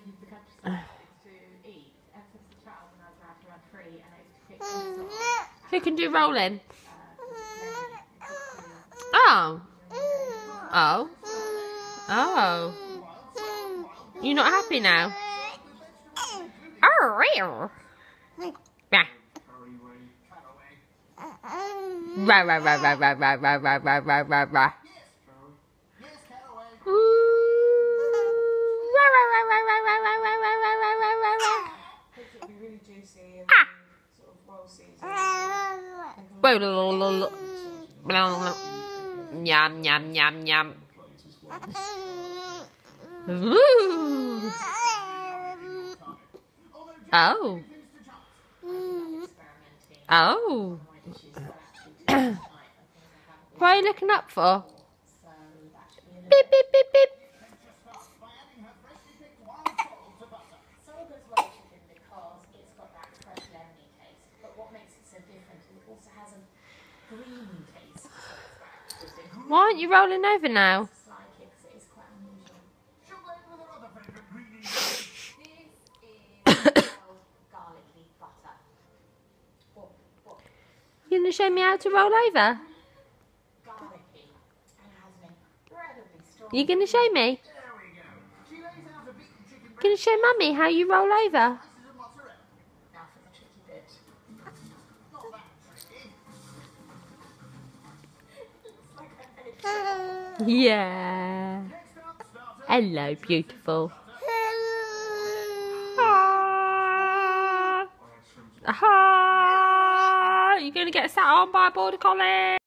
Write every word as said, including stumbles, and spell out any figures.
the countryside to eat, and since the child and I was allowed to run free, and I used to pick things up. Who can do rolling? Oh. Oh. Oh. You're not happy now? Oh, real. Yeah. Rah, rah, rah, rah, rah, rah, rah, rah, rah, rah, rah, rah. Yum, yum, yum, yum. Ooh. Oh. Oh. What are you looking up for? Beep, beep, beep, beep. Why aren't you rolling over now? You going to show me how to roll over? You going to show me? Going to show Mummy how you roll over? Yeah. Hello, beautiful. Ah. Ah. You're going to get sat on by a border collie.